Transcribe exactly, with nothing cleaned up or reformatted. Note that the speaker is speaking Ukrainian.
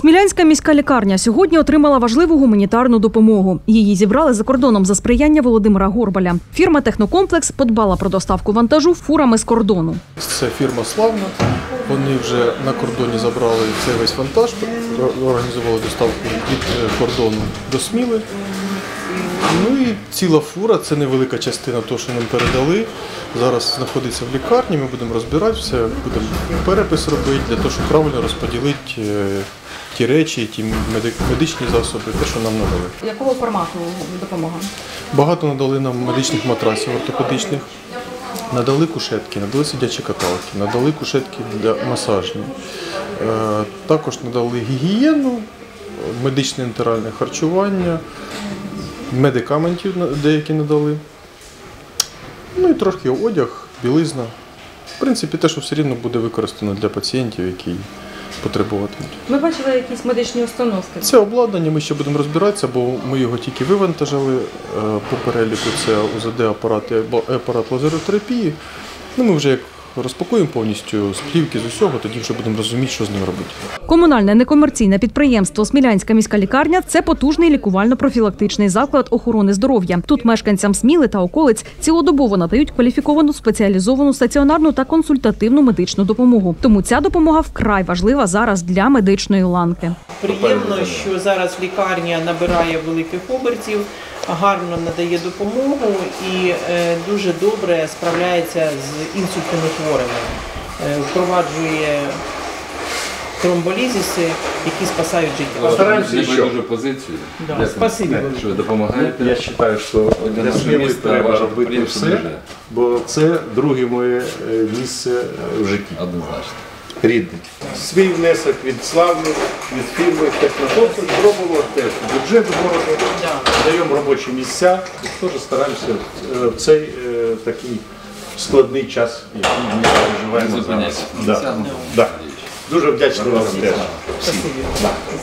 Смілянська міська лікарня сьогодні отримала важливу гуманітарну допомогу. Її зібрали за кордоном за сприяння Володимира Горбаля. Фірма «Технокомплекс» подбала про доставку вантажу фурами з кордону. Це фірма «Славна». Вони вже на кордоні забрали цей весь вантаж, організували доставку від кордону до Сміли. Ну і ціла фура, це невелика частина того, що нам передали. Зараз знаходиться в лікарні, ми будемо розбирати все, будемо перепис робити, для того, щоб правильно розподілити ті речі, ті медичні засоби, те, що нам надали. Якого формату допомога? Багато надали нам медичних матрасів ортопедичних, надали кушетки, надали сидячі каталки, надали кушетки для масажні. Також надали гігієну, медичне інтеральне харчування, медикаментів деякі надали. Ну і трошки одяг, білизна. В принципі, те, що все рівно буде використано для пацієнтів, які потребуватимуть. Ми бачили якісь медичні установки. Це обладнання, ми ще будемо розбиратися, бо ми його тільки вивантажили по переліку. Це У З Д-апарат і апарат лазеротерапії. Ну, ми вже як розпакуємо повністю з плівки, з усього, тоді вже будемо розуміти, що з ним робити. Комунальне некомерційне підприємство «Смілянська міська лікарня» – це потужний лікувально-профілактичний заклад охорони здоров'я. Тут мешканцям Сміли та околиць цілодобово надають кваліфіковану спеціалізовану стаціонарну та консультативну медичну допомогу. Тому ця допомога вкрай важлива зараз для медичної ланки. Приємно, що зараз лікарня набирає великих обертів, гарно надає допомогу і дуже добре справляється з інсультними хворими. Впроваджує тромболізиси, які спасають життя. Стараємося ще. Дуже позицію. Да. Спасибі. Що ви допомагаєте. Я вважаю, що для Сміли треба робити все, бо це друге моє місце в житті. Однозначно. Рідне. Свій внесок від Славни, від фірми «Технокомплекс» зробило теж бюджет городу, даємо робочі місця і теж стараємося в цей е, такий складний час, який ми переживаємо зараз. Да. Да. Дуже вдячний вам теж. Спасибі.